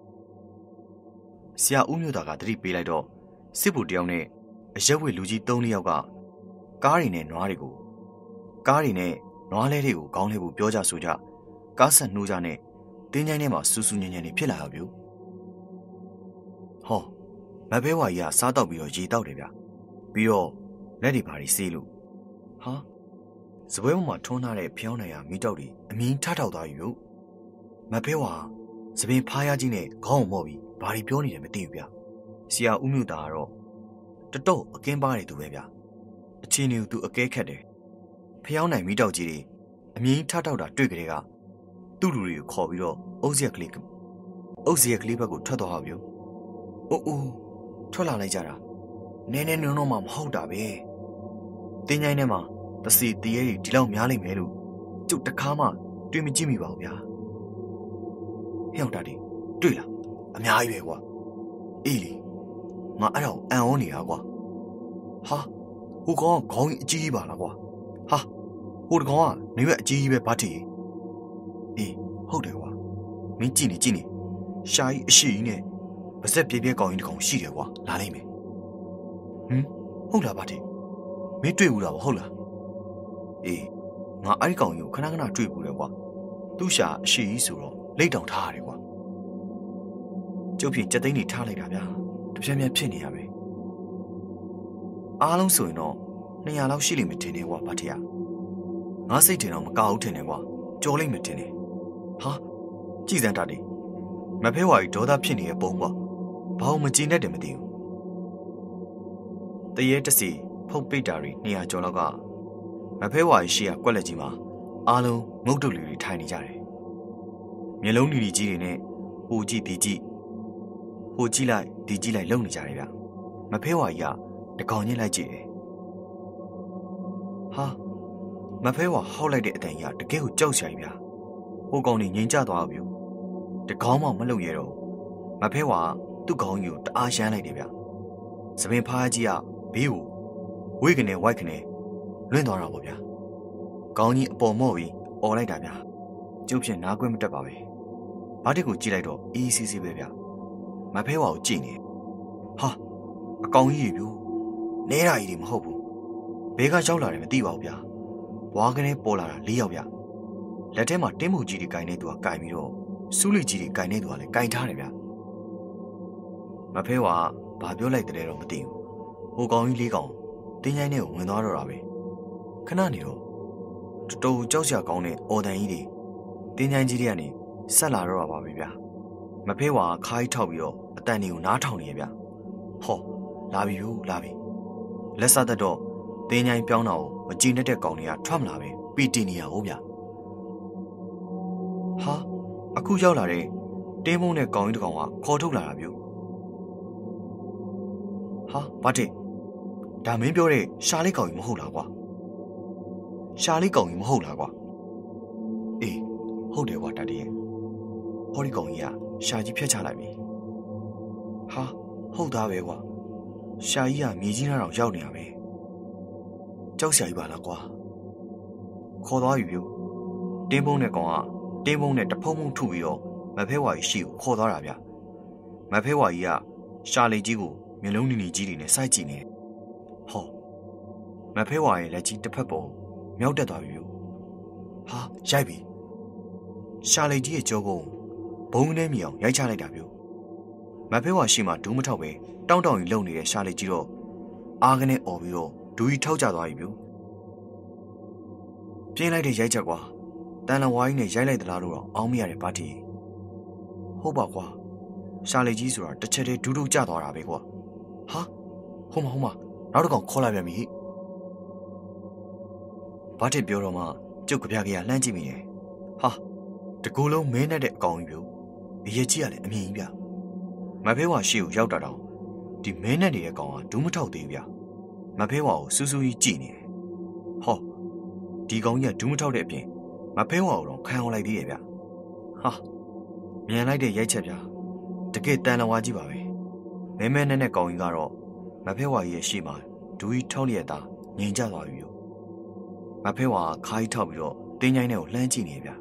ဆရာဦးမျိုးသားကတတိပေးလိုက်တော့စစ်ဗိုလ်တယောက်နဲ့အရက်ဝဲလူကြီးသုံးယောက်ကကားတွေနဲ့နွားတွေကိုကားတွေနဲ့နွားလဲတွေကိုခေါင်းလဲဖို့ပြောကြဆိုကြကားဆက်နှိုးကြနဲ့တင်းချိုင်းထဲမှာစူးစူးညံ့ညံ့နေဖြစ်လာတော့ဗျဟောမဘဲဝါကြီးကစားတော့ပြီးတော့ရေတောက်တယ်ဗျပြီးတော့လက်တွေပါတွေစေးလို့ဟာစပွဲပေါ်မှာထွန်းထားတဲ့ဖျောင်းနေရမိတောက်တွေအမြင်ထထောက်သွားပြီဗျမဘဲဝါစပင်ဖားရကြီးနဲ့ခေါင်းကိုမော့ပြီးဘာတွေပြောနေတယ်မသိဘူးဗျဆရာဦးမျိုးသားကတော့တတော့အကင်းပါတယ်သူပဲဗျအချင်းတွေကိုသူအကဲခတ်တယ်ဖျောင်းနိုင်မိတောက်ကြီးတွေအမြင်ထထောက်တာတွေ့ကြတဲ့ကသူ့လူတွေကိုခေါ်ပြီးတော့အုပ်စက်ကလေးအုပ်စက်ကလေးဘက်ကိုထွက်သွားပါဗျအိုးအိုးထွက်လာလိုက်ကြတာနည်းနည်းနုံတော့မှမဟုတ်တာပဲတင်းချိုင်းထဲမှာတစီတရေတွေဒီလောက်များလိမ့်မယ်လို့ကျုပ်တခါမှတွေးမကြည့်မိပါဘူးဗျာဟဲ့အောင်တာဒီတွေ့လားအများကြီးပဲကွာအေးလေငါအဲ့ဒါကိုအံ့ဩနေတာကွာဟာဟိုကောင်ကခေါင်းကြီးအကြီးကြီးပါလားကွာဟာဟိုတကောင်ကနေရွက်အကြီးကြီးပဲဘာထီအေးဟုတ်တယ်ကွာမင်းကြည့်နေကြည့်နေရှာကြီးအရှိကြီးနဲ့ပါဇက်ပြေးပြေးကောင်ကြီးတကောင်ရှိတယ်ကွာလာလိမ့်မယ်ဟမ်ဟုတ်လားဘာထီမင်းတွေ့ဘူးလားဟုတ်လားအေးငါအဲ့ဒီကောင်ကြီးကိုခဏခဏတွေ့ဘူးတယ်ကွာသူ့ရှာအရှိကြီးဆိုတော့လိတ်တောင်ထားရတယ်ကွာကျုပ်ဖြစ်ကြက်သိန်းတွေထားလိုက်တာဗျာတပြက်ပြက်ဖြစ်နေရပဲအားလုံးဆိုရင်တော့နှစ်ရာလောက်ရှိလိမ့်မယ်ထင်တယ်ကွာဘာထီငါစိတ်ထင်တော့မကောက်ဘူးထင်တယ်ကွာကြော်လိမ့်မယ်ထင်တယ်ဟာကြည်စမ်းတာဒီမဖဲဝါကြီးဒေါသဖြစ်နေတဲ့ပုံကွာဘာလို့မကြည်နဲ့တယ်မသိဘူးတရေတစီဖုတ်ပိတ်တာတွေနှစ်ရာကျော်လောက်ကမဖဲဝါကြီးရှိရကွက်လက်ကြီးမှာအားလုံးငုတ်တုတ်လူတွေထိုင်နေကြတယ်မျက်လုံးနီနီကြီးတွေနဲ့ဟိုကြည့်ဒီကြည့်ဟိုကြည့်လိုက်ဒီကြည့်လိုက်လုံနေကြတယ်ဗျမဖဲဝါကြီးကတကောင်ချင်းလိုက်ကြည့်တယ်ဟာမဖဲဝါဟောက်လိုက်တဲ့အတန်ကြီးကတကယ်ကိုကြောက်စရာကြီးဗျဟိုကောင်နေငိန်ကျသွားပြီတကောင်မှမလုံရတော့မဖဲဝါသူ့ကောင်ကြီးကိုတအားရှမ်းလိုက်တယ်ဗျစပင်ဖားကြီးကဘေးကိုဝိတ်ကနေဝိုက်ကနေလွင့်သွားတာပေါ့ဗျာကောင်းကြီးအပေါ်မော့ပြီးអော်လိုက်တာဗျာကျုပ်ဖြစ်နားကွင်းမတက်ပါပဲဘာတစ်ကိုကြည့်လိုက်တော့အေးအေးဆေးဆေးပဲဗျာမဖဲဝါကိုကြည့်နေဟာအကောင်ကြီးပြိုးနဲတာကြီးတွေမဟုတ်ဘူးဘဲကရောက်လာတယ်မသိပါဘူးဗျာဝါကနေပေါ်လာတာ၄ယောက်ဗျာလက်ထဲမှာတင်းမှုကြီးတွေကင်နေသူကကင်ပြီးတော့စူးလီကြီးတွေကင်နေသူကလည်းကင်ထားတယ်ဗျာမဖဲဝါဘာပြောလိုက်တဲ့တော့မသိဘူးဟိုကောင်ကြီးလေးကောင်တင်းချိုင်းနဲ့ဝင်သွားတော့တာပဲခဏနေတော့တော်တော်ကြောက်စရာကောင်းတဲ့အော်တန်ကြီးတွေတင်းချိုင်းကြီးတွေကနေဆက်လာတော့တာပါပဲဗျာမဖဲဝါခိုင်းထောက်ပြီးတော့အတန်တွေကိုနားထောင်နေရဗျာဟောလာပြီဘူးလာပြီလက်ဆက်တော့တင်းချိုင်းပြောင်းတာကိုမကြည်နဲ့တဲ့ကောင်တွေကထွက်မလာပဲပီတီနေရဟုတ်ဗျာဟာအခုရောက်လာတဲ့တင်းမုံနဲ့ကောင်ကြီးတစ်ကောင်ကခေါ်ထုတ်လာတာမျိုးဟာဘာတဲ့ဒါမင်းပြောတဲ့ရှာလေးကောင်ကြီးမဟုတ်လားကွာရှာလေးကောင်ကြီးမဟုတ်လားကွာအေးဟုတ်တယ်ကွာတတည်းရဲ့ဟောဒီကောင်ကြီးကရှာကြီးဖြတ်ချလိုက်ပြီဟာဟုတ်သားပဲကွာရှာကြီးကမြေကြီးနားတော့ရောက်နေရပဲကြောက်စရာကြီးပါလားကွာခေါ်သွားပြီပြုတင်းပုံးနဲ့ကောင်ကတင်းပုံးနဲ့တဖုံဖုံထုပြီးတော့မဖဲဝါကြီးရှိကိုခေါ်သွားတာဗျမဖဲဝါကြီးကရှာလေးကြီးကိုမျက်လုံးနီနီကြီးတွေနဲ့စိုက်ကြည့်နေဟောမဖဲဝါရဲ့လက်ကြီးတစ်ဖက်ပေါ်မြောက်တက်သွားပြီပြုဟာရိုက်ပြီရှာလေးကြီးရဲ့ကြောကုန်းဘုံနဲ့မြေအောင်ရိုက်ချလိုက်တာပြုမဖဲဝါရှိမှဒူးမထောက်ပဲတောင်းတောင်းကြီးလုံနေတဲ့ရှာလေးကြီးတော့အားကနေអော်ပြီးတော့ဒူးကြီးထောက်ကျသွားပြီပြုပြင်းလိုက်တဲ့ရိုက်ချက်ကွာတန်လဝါကြီးနဲ့ရိုက်လိုက်သလားလို့တော့အောင်းမရတဲ့ပါတီဟုတ်ပါကွာရှာလေးကြီးဆိုတာတစ်ချက်တည်းဒူးဒူးကျသွားတာပဲကွာဟာဟုတ်မဟုတ်မနောက်တစ်ကောင်ခေါ်လိုက်ပြန်ပြီဘာတစ်ပြောတော့မှကျုပ်ကြပြကြရလှမ်းကြည့်မိတယ်ဟာတကူလုံးမင်းနဲ့တဲ့အကောင်ကြီးပြုအရေးကြီးရလေအမြင်ကြီးဗျမဖဲဝါရှိကိုရောက်တာတော့ဒီမင်းနဲ့နေတဲ့ကောင်ကဒူးမထောက်သေးဘူးဗျမဖဲဝါကိုစူးစူးကြီးကြည့်နေတယ်ဟောဒီကောင်ကြီးကဒူးမထောက်တဲ့အပြင်မဖဲဝါကိုတော့ခံအောင်လိုက်သေးတယ်ဗျဟာမြန်လိုက်တဲ့ရိုက်ချက်ဗျတကယ်တန်လဝါကြီးပါပဲမဲမဲနဲ့နဲ့ကောင်ကြီးကတော့မဖဲဝါကြီးရဲ့ရှေ့မှာဒူးကြီးထောက်လျက်သားငြိမ်ကျသွားပြီရောမဖဲဝါခါးကြီးထောက်ပြီးတော့တင်းချိုင်းထဲကိုလှမ်းကြည့်နေဗျ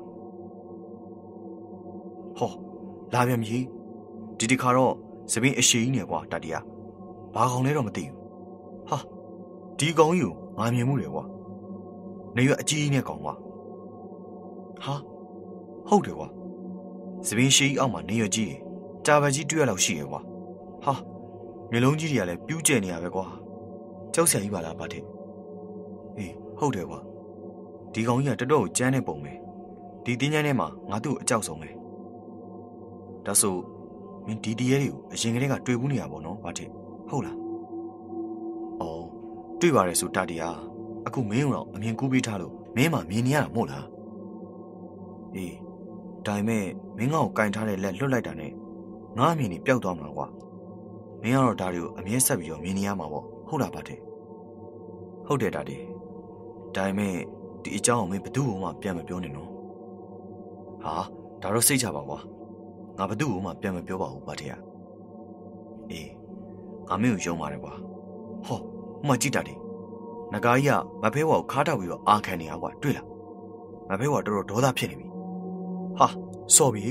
ဟောလာပြန်ပြီဒီဒီခါတော့စပင်းအရှိကြီးနေကွာတတရဘာကောင်လဲတော့မသိဘူးဟာဒီကောင်ကြီးကိုငါမြင်မှုတယ်ကွာနေရအကြီးကြီးနဲ့ကောင်ကွာဟာဟုတ်တယ်ကွာစပင်းရှိကြီးအောက်မှာနေရကြီးကြာပါကြီးတွေ့ရလောက်ရှိရကွာဟာမျိုးလုံးကြီးတွေကလည်းပြူးကျဲနေရပဲကွာကြောက်စရာကြီးပါလားဗတ်တဲ့အေးဟုတ်တယ်ကွာဒီကောင်ကြီးကတော်တော်ကိုကြမ်းနေပုံပဲဒီတင်းချိုင်းထဲမှာငါသူ့အကြောက်ဆုံးပဲဒါဆိုမင်းဒီတရဲတွေကိုအရင်ကတည်းကတွေ့ဘူးနေရပါတော့ဗတ်တဲ့ဟုတ်လားအော်တွေ့ပါရဲဆိုတတရအခုမင်းတော့အမြင်ကူးပေးထားလို့မင်းမှမြင်နေရတာမဟုတ်လားအေးဒါပေမဲ့မင်းကောင်ကိုကင်ထားတဲ့လက်လွတ်လိုက်တာနဲ့ငါအမြင်ကြီးပျောက်သွားမှာကွာမင်းကတော့ဒါတွေကိုအမြဲဆက်ပြီးတော့မြင်နေရမှာပေါ့ဟုတ်လားဗတ်တဲ့ဟုတ်တယ်ဒါတည်းဒါပေမဲ့ဒီအကြောင်းကိုမင်းဘယ်သူ့မှပြန်မပြောနဲ့နော်ဟာဒါတော့စိတ်ချပါကွာငါဘယ်သူ့မှပြန်မပြောပါဘူးဗတ်တဲ့အေးငါမင်းကိုယုံပါတယ်ကွာဟောဟိုမှာကြည့်တာတည်းငကားကြီးကမဖဲဝါကိုခါးတောက်ပြီးတော့အာခံနေရကွာတွေ့လားမဖဲဝါတော်တော်ဒေါသဖြစ်နေပြီဟာစော်ပြီ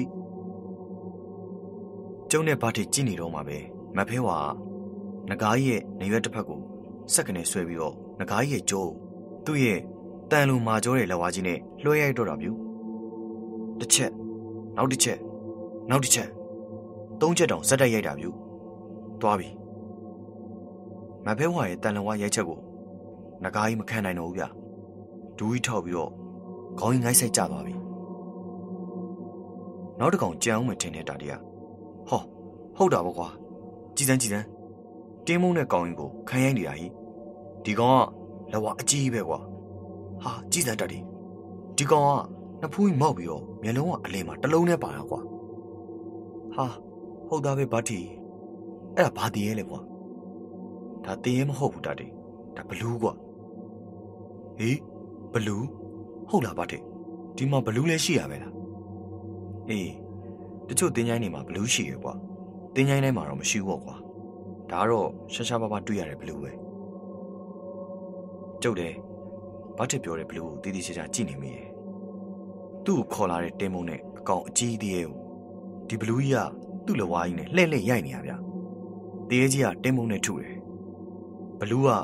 ကျုံနဲ့ဗတ်တဲ့ကြည့်နေတော့မှပဲမဖဲဝါငကားကြီးရဲ့နေရွက်တစ်ဖက်ကိုစက်ကနေဆွဲပြီးတော့ငကားကြီးရဲ့ကြိုးသူ့ရဲ့တန်လိုမာကြောတဲ့လက်ဝါးကြီးနဲ့လွှဲရိုက်တော့တာပြုတစ်ချက်နောက်တစ်ချက်နောက်တစ်ချက်သုံးချက်တောင်ဇက်တိုက်ရိုက်တာပြုသွားပြီမဖဲဝါရဲ့တန်လဝါရိုက်ချက်ကိုငကားကြီးမခံနိုင်တော့ဘူးဗျဒူးကြီးထောက်ပြီးတော့ခေါင်းကြီးငိုက်ဆိုင်ကျသွားပြီနောက်တစ်ကောင်ကြံအောင်မထင်တဲ့တာတည်းဟောဟုတ်တာပေါ့ကွာကြည်စမ်းကြည်စမ်းတင်းမုံနဲ့ကောင်ကြီးကိုခံရိုက်နေတာဟိဒီကောင်ကလက်ဝါအကြီးပဲကွာဟာကြည်စမ်းတတ်တယ်ဒီကောင်ကနှစ်ဖူးကြီးမောက်ပြီးတော့မျက်လုံးကအလင်းမှာတလုံးနဲ့ပါတာကွာဟာဟုတ်သားပဲဗတ်တီအဲ့ဒါဘာတည်ရဲလဲကွာဒါတည်ရဲမဟုတ်ဘူးတတ်တယ်ဒါဘလူးကွာဟေးဘလူးဟုတ်လားဗတ်တီဒီမှာဘလူးလည်းရှိရပဲလားအေးတချို့တင်းချိုင်းနေမှာဘလူးရှိရကွာတင်းချိုင်းထဲမှာတော့မရှိဘူးကွာဒါကတော့ရှာရှာပါပါတွေ့ရတယ်ဘလူးပဲကျုပ်တယ်ဗတ်တီပြောတဲ့ဘလူးကိုတီးတီးချာချာကြည့်နေမိရဲ့သူ့ကိုခေါ်လာတဲ့တင်းမုံနဲ့အကောင်အကြီးသေးရဲ့ဒီဘလူးကြီးကသူ့လက်ဝါးကြီးနဲ့လှဲ့လှဲ့ရိုက်နေရဗျတရေကြီးကတင်းမုံနဲ့ထုတယ်ဘလူးက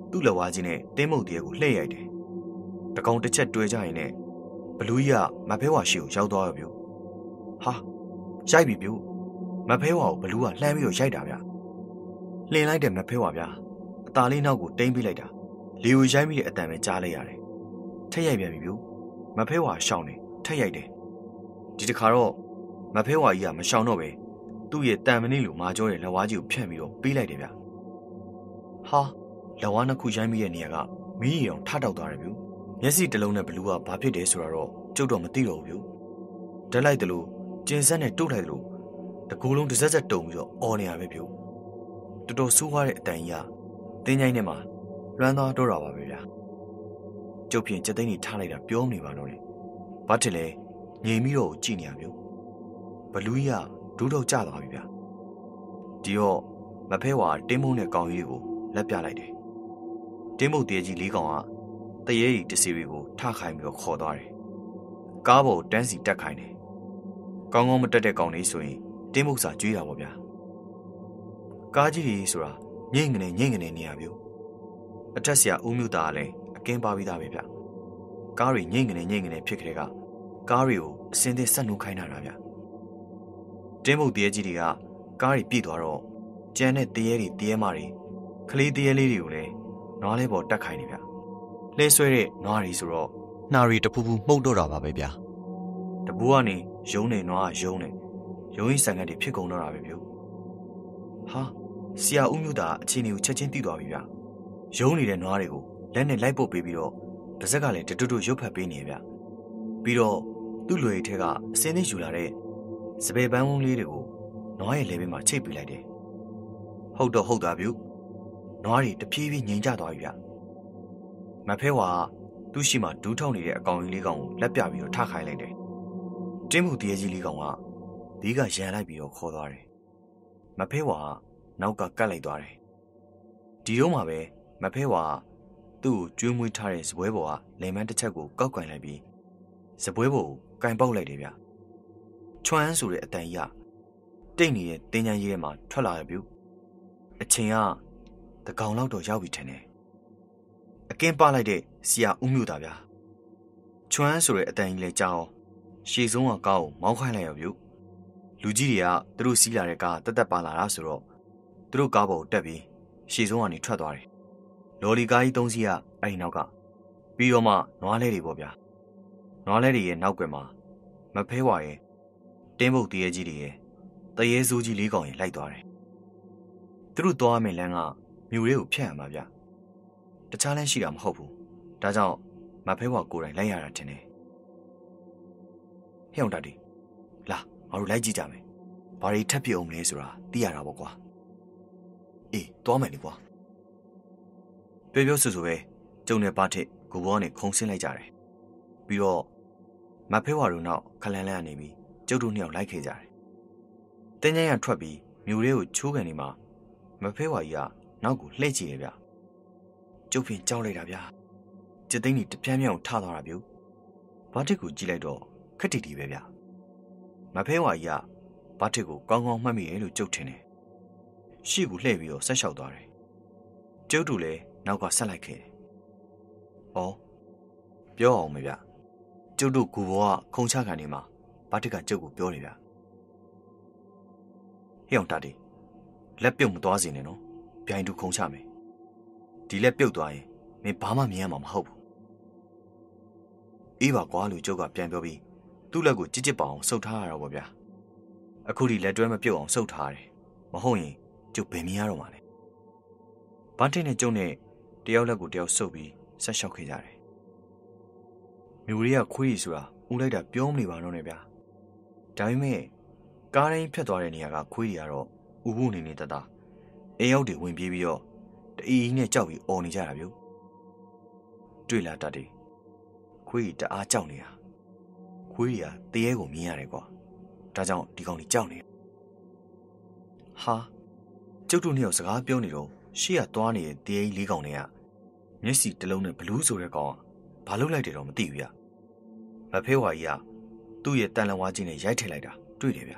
သူ့လက်ဝါးကြီးနဲ့တင်းမုတ်တည်းကိုလှည့်ရိုက်တယ်တကောင်တစ်ချက်တွေ့ကြရင်နဲ့ဘလူးကြီးကမဖဲဝါရှိကိုရောက်သွားရောဗျဟာရိုက်ပြီဗျမဖဲဝါကိုဘလူးကလှမ်းပြီးတော့ရိုက်တာဗျလှင်လိုက်တဲ့မဖဲဝါဗျအตาလေးနောက်ကိုတိမ့်ပြလိုက်တာလေကိုရိုက်မိတဲ့အတန်ပဲကြားလိုက်ရတယ်ထက်ရိုက်ပြန်ပြီဗျမဖဲဝါရှောင်းနေထက်ရိုက်တယ်ဒီတခါတော့မဖဲဝါကြီးကမရှောင်တော့ပဲသူ့ရဲ့တန်မနစ်လိုမာကျောတဲ့လက်ဝါးကြီးကိုဖြန့်ပြီးတော့ပေးလိုက်တယ်ဗျဟာလက်ဝါးနှစ်ခုရိုက်မိတဲ့နေရာကမီးရီအောင်ထတောက်သွားတယ်ဗျမျက်စိတစ်လုံးနဲ့ဘလူးကဘာဖြစ်တယ်ဆိုတာတော့ကျုပ်တော့မသိတော့ဘူးဗျဓာတ်လိုက်တယ်လို့ကျင်ဆက်နဲ့တုတ်လိုက်တယ်လို့တကူလုံးတစ်စက်စက်တုံပြီးတော့အော်နေရပဲဗျတော်တော်ဆိုးသွားတဲ့အတန်ကြီးကတင်းချိုင်းထဲမှာလွမ်းသွားတော့တာပါပဲဗျကျုပ်ဖြင့်စက်သိန်းကြီးထားလိုက်တာပြောမနေပါတော့နဲ့ဘာထစ်လဲငြိမ်ပြီးတော့ကြည့်နေရဗျဘလူးကြီးကဒူးတော့ကျသွားပြီဗျဒီတော့မဖဲဝါတင်းမုံနဲ့ကောင်ကြီးကိုလက်ပြလိုက်တယ်တင်းမုံတည်းကြီးလေးကောင်ကတရေကြီးတစီတွေကိုထခိုင်းပြီးတော့ခေါ်သွားတယ်ကားပေါ်တန်းစီတက်ခိုင်းတယ်ကောင်းကောင်းမတက်တဲ့ကောင်လေးဆိုရင်တင်းမုံစာကျွေးတာပေါ့ဗျာကားကြီးကြီးဆိုတာငိမ့်ငနေငိမ့်ငနေနေရဗျအထက်ဆရာဦးမြတ်သားကလည်းအကင်းပါပြီးသားပဲဗျကားတွေငိမ့်ငနေငိမ့်ငနေဖြစ်ကြတဲ့ကကားတွေကိုအစင်းသင်းဆက်နှုတ်ခိုင်းတာဗျတင်းမုံတည်းကြီးတွေကကားတွေပြည့်သွားတော့ကျန်တဲ့တရေတွေတရေမတွေကလေးတရေလေးတွေကိုလည်းနွားလေးပေါ်တက်ခိုင်းနေဗျလှဲဆွဲတဲ့နွားတွေဆိုတော့နှာရီတပူပူမှုတ်တော့တာပါပဲဗျတပူကနေယုံနေနွားကယုံနေယုံရင်ဆန်ကတွေဖြစ်ကုန်တော့တာပဲဗျဟာဆရာဦးမျိုးသားအချင်းတွေကိုချက်ချင်းသိသွားပြီဗျယုံနေတဲ့နွားတွေကိုလက်နဲ့လိုက်ပုတ်ပေးပြီးတော့ပါဇက်ကလည်းတတွတ်ရုပ်ဖတ်ပေးနေဗျပြီးတော့သူ့လူရိတ်ထဲကအစင်းသေးယူလာတဲ့စပယ်ပန်းဝုန်းလေးတွေကိုနွားရဲ့လေဘင်းမှာချိတ်ပေးလိုက်တယ်ဟုတ်တော့ဟုတ်တာဗျနွားတွေတဖြည်းဖြည်းငြိမ်ကျသွားပြီဗျမဖဲဝါသူ့ရှိမှဒူးထောက်နေတဲ့အကောင်ကြီးလေးကောင်ကိုလက်ပြပြီးတော့ထခိုင်းလိုက်တယ်တင်းမှုတရေကြီးလေးကောင်ကဒီကရန်လိုက်ပြီးတော့ခေါ်သွားတယ်မဖဲဝါနောက်ကကတ်လိုက်သွားတယ်ဒီတော့မှပဲမဖဲဝါသူ့ကိုကျွေးမွေးထားတဲ့စပွဲပေါ်ကလင်မန်းတစ်ချက်ကိုကောက်ကင်လိုက်ပြီးစပွဲပေါ်ကိုကင်ပေါက်လိုက်တယ်ဗျချွမ်းဆိုတဲ့အတန်ကြီးကတိတ်နေတဲ့တင်းချမ်းကြီးထဲမှာထွက်လာရပြီအချိန်ကတကောင်လောက်တော့ရောက်ပြီထင်တယ်အကင်းပလိုက်တဲ့ဆရာဦးမျိုးသားဗျာချွမ်းဆိုတဲ့အတန်ကြီးလဲကြောင်းရှေ့ဆုံးကကားကိုမောင်းခိုင်းလိုက်ရပြီလူကြီးတွေကသူတို့စီးလာတဲ့ကားတက်တက်ပါလာတာဆိုတော့သူတို့ကားပေါ်တက်ပြီးရှေ့ဆုံးကနေထွက်သွားတယ်လော်လီကားကြီးသုံးစီးကအဲ့ဒီနောက်ကပြီးတော့မှနွားလဲတွေပေါ့ဗျာနွားလဲတွေရဲ့နောက်ကွယ်မှာမဖဲဝါရဲ့တင်းပုတ်တရေကြီးတွေရဲ့တရေစိုးကြီးလေးကောင်ရဲ့လိုက်သွားတယ်သူတို့သွားမယ်လမ်းကမြို့လေးကိုဖျက်ရမှာဗျတခြားလမ်းရှိတာမဟုတ်ဘူးဒါကြောင့်မဖဲဝါကိုယ်တိုင်လိုက်ရတာထင်တယ်ဟဲ့အောင်တာဒီလာငါတို့လိုက်ကြည့်ကြမယ်ဘာတွေထပ်ပြအောင်မလဲဆိုတာသိရတာပေါ့ကွာအေးသွားမယ်လေကွာပြောပြောဆိုဆိုပဲကျုံနဲ့ပါထစ်ကိုဘောနဲ့ခုံဆင်းလိုက်ကြတယ်ပြီးတော့မဖဲဝါတို့နောက်ခလန်းလန်းကနေပြီးကျုပ်တို့နှစ်ယောက်လိုက်ခဲ့ကြတယ်တင်းကျန်းရထွက်ပြီးမြို့လေးကိုချိုးကန်နေမှာမဖဲဝါကြီးကနောက်ကိုလှည့်ကြည့်တယ်ဗျကျုပ်ဖြင့်ကြောက်လိုက်တာဗျကျသိန်းကြီးတပြန်းပြန်းထသွားတာဗျဘာတစ်ကိုကြည့်လိုက်တော့ခက်တီတီပဲဗျမဖဲဝါကြီးကဘာတစ်ကိုကောင်းကောင်းမှတ်မိတယ်လို့ကျုပ်ထင်တယ်ရှေ့ကိုလှည့်ပြီးတော့ဆက်လျှောက်သွားတယ်ကျုပ်တို့လည်းနောက်ကဆက်လိုက်ခဲ့တယ်ဩပြောအောင်မေဗျကျုပ်တို့ကူဘောကခုံချခံနေမှာဘာတစ်ကကျုပ်ကိုပြောတယ်ဗျဟဲ့အောင်တာတီလက်ပြုတ်မသွားစေနဲ့နော်ပြိုင်တူခုံချမယ်ဒီလက်ပြုတ်သွားရင်မင်းဘာမှမြင်ရမှာမဟုတ်ဘူးအေးပါကွာလို့ကျုပ်ကပြန်ပြောပြီးသူ့လက်ကိုကြစ်ကြစ်ပအောင်ဆုပ်ထားရတော့ဗောဗျာအခုဒီလက်တွဲမပြုတ်အောင်ဆုပ်ထားတယ်မဟုတ်ရင်ကျုပ်ဘယ်မြင်ရတော့မှာလဲဘာတင်နဲ့ကျုပ်နဲ့တယောက်လက်ကိုတယောက်ဆုပ်ပြီးဆက်လျှောက်ခဲ့ကြတယ်မြို့ရီကခွေးကြီးဆိုတာဦးလိုက်တာပြောမနေပါတော့နဲ့ဗျာဒါပေမဲ့ကားရင်းဖြတ်သွားတဲ့နေရာကခွေးကြီးကတော့ဥပုနေနေတတအိမ်ရောက်တွေဝင်ပြေးပြီးတော့တအီးနဲ့ကြောက်ပြီးអော်နေကြတာဗျတွေ့လာတတ်တယ်ခွေးကြီးတအားကြောက်နေတာခွေးကြီးကတရေကိုမြင်ရတယ်ကွာဒါကြောင့်ဒီကောင်ကြီးကြောက်နေဟာကျုပ်တို့နှစ်ယောက်စကားပြောနေတော့ရှေ့ကသွားနေတဲ့တရေကြီးလေးကောင်တွေကမျက်စိတစ်လုံးနဲ့ဘလူးဆိုတဲ့ကောင်ကဘာလုပ်လိုက်တယ်တော့မသိဘူးဗျမဖဲဝါကြီးကသူ့ရဲ့တန်လဝါကြီးနဲ့ရိုက်ထည့်လိုက်တာတွေ့တယ်ဗျ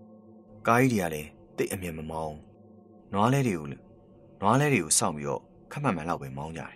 ကားကြီးတွေကလည်းတိတ်အမြင်မမောင်းနွားလဲတွေကိုနွားလဲတွေကိုစောင့်ပြီးတော့ခက်မှန်မှန်လောက်ပဲမောင်းကြတယ်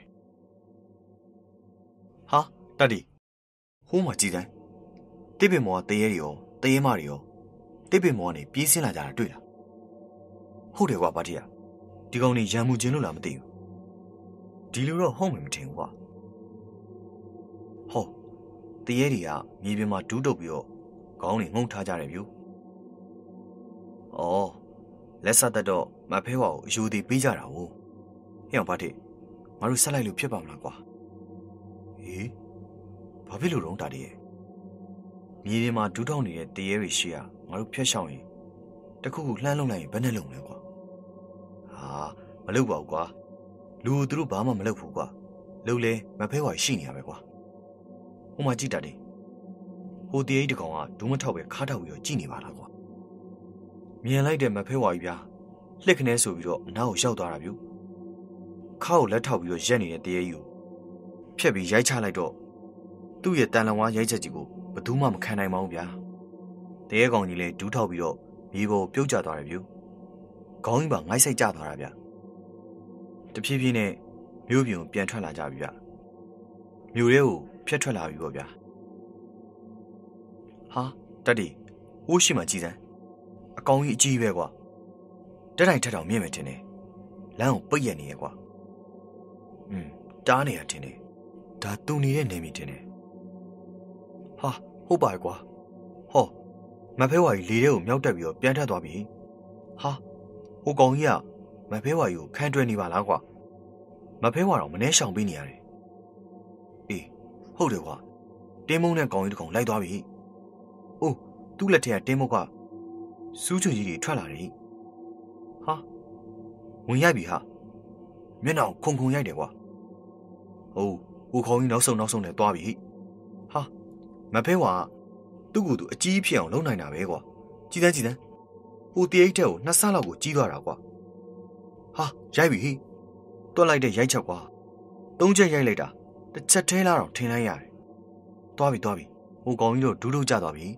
ဟာတက်ဒီဟိုးမှကြည်စမ်းတိပင်မောကတရေတွေရောတရေမတွေရောတိပင်မောကနေပြေးဆင်းလာကြတာတွေ့လားဟုတ်တယ်ကွာဗာတိယဒီကောင်ကြီးရံမှုချင်းလို့လားမသိဘူးဒီလိုတော့ဟုတ်မှမထင်ဘူးကွာဟောတရေတွေကမြေပြင်မှာဒူးတုပ်ပြီးတော့ခေါင်းတွေငုံထားကြတယ်ဗျ။အော်လက်ဆက်တက်တော့မဖဲဝါကိုအယူသေးပေးကြတာဟုတ်။ဟဲ့အောင်ဗတ်တိငါတို့ဆက်လိုက်လို့ဖြစ်ပါမလားကွာ။ဟေးဘာဖြစ်လို့တော့တာတည်းရဲ့မြေပြင်မှာဒူးထောင်နေတဲ့တရေတွေရှိရငါတို့ဖျက်ရှောင်ရင်တခုခုလှမ်းလုံးလိုက်ရင်ဘယ်နဲ့လုံးလဲကွာ။ဟာမလုပ်ပါဘူးကွာ။လူသူတို့ဘာမှမလုပ်ဘူးကွာ။လုပ်လဲမဖဲဝါရှိနေရပဲကွာ။ဟိုမှာကြည့်တာတည်းဟိုတရေတကောင်ကဒူးမထောက်ပဲခါထောက်ပြီးတော့ကြည့်နေပါလားကွာမြင်လိုက်တဲ့မဖဲဝါကြီးဗျာလှစ်ခနဲဆိုပြီးတော့အနားကိုရောက်သွားတာဗျခါကိုလက်ထောက်ပြီးတော့ရက်နေတဲ့တရေကြီးကိုဖြက်ပြီးရိုက်ချလိုက်တော့သူ့ရဲ့တန်လန်ဝါရိုက်ချက်ကြီးကိုဘယ်သူမှမခံနိုင်ပါဘူးဗျာတရေကောင်ကြီးလည်းဒူးထောက်ပြီးတော့မြေပေါ်ပြုတ်ကျသွားတယ်ဗျခေါင်းကြီးပါငိုက်ဆိုင်ကျသွားတာဗျတဖြည်းဖြည်းနဲ့မြို့ပြင်ကိုပြန်ထွက်လာကြပြီဗျမြို့ရဲကိုဖျက်ထွက်လာပြီပေါ့ဗျာဟာတက်ဒီဟိုးရှိမှကြည်စမ်းအကောင်ကြီးအကြီးပဲကွာတက်တိုင်ထက်တောင်မြင့်မယ်ထင်တယ်လမ်းကိုပိတ်ရနေရကွာอืมတားနေရထင်တယ်ဒါတူနေတဲ့နေမိထင်တယ်ဟာဟုတ်ပါကွာဟောမဖဲဝါကြီးလေထဲကိုမြောက်တက်ပြီးတော့ပြန်ထက်သွားပြီဟာဟိုကောင်ကြီးကမဖဲဝါကြီးကိုခံတွယ်နေပါလားကွာမဖဲဝါတော့မနှဲရှောင်ပေးနေရတယ်အေးဟုတ်တယ်ကွာတင်းမုံနဲ့ကောင်ကြီးတကောင်လိုက်သွားပြီအိုးသူ့လက်ထက်ကတင်းမုံကစူးချွန်ကြီးတွေထွက်လာတယ်ဟာဝင်ရိုက်ပြီဟာမျက်နှာခုံခုံရိုက်တယ်ကွာဟုတ်ဟိုကောင်ကြီးနောက်ဆုံးနောက်ဆုံးနဲ့သွားပြီဟာမဖဲဝါသူ့ကိုယ်သူအကြီးဖြစ်အောင်လုပ်နိုင်တာပဲကွာကြည်စမ်းကြည်စမ်းဟိုတရိတ်တက်ကိုနှစ်ဆလောက်ကိုကြီးသွားတာကွာဟာရိုက်ပြီတွက်လိုက်တဲ့ရိုက်ချက်ကွာသုံးချက်ရိုက်လိုက်တာတစ်ချက်ထဲလာတော့ထင်လိုက်ရတယ်သွားပြီသွားပြီဟိုကောင်ကြီးတို့ဒူးဒူးကျသွားပြီ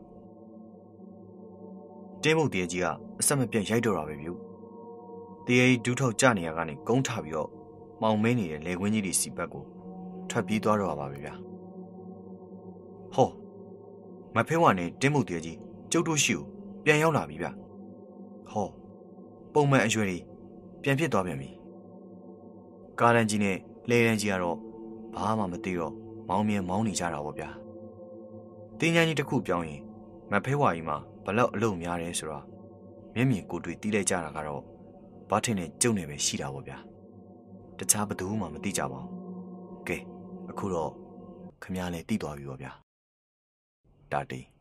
တင်းမုတ်တရေကြီးကအဆက်မပြတ်ရိုက်တော့တာပဲဗျတရေဒူးထောက်ကျနေရကနေကုန်းထပြီးတော့မောင်မင်းနေတဲ့လေကွင်းကြီးတွေစီဘက်ကိုထွက်ပြေးသွားတော့ပါပဲဗျာဟောမဖဲဝါနဲ့တင်းမုတ်တရေကြီးကျုပ်တို့ရှိကိုပြန်ရောက်လာပြီဗျာဟောပုံမှန်အရွယ်တွေပြန်ဖြစ်သွားပြန်ပြီကားရန်ကြီးနဲ့လေရန်ကြီးကတော့ဘာမှမသိတော့မောင်းမြင်မောင်းနေကြတာပေါ့ဗျာတင်းချမ်းကြီးတစ်ခုပြောင်းရင်မဖဲဝါကြီးမှာဘလောက်အလုံးများတယ်ဆိုတော့မျက်မြင်ကိုယ်တွေ့တီးလိုက်ကြတာကတော့ဘာထင်နဲ့ကျုံနေပဲရှိတာပေါ့ဗျာတခြားဘယ်သူမှမသိကြပါဘူးကဲအခုတော့ခမည်းလည်းတီးသွားပြီပေါ့ဗျာတာတေး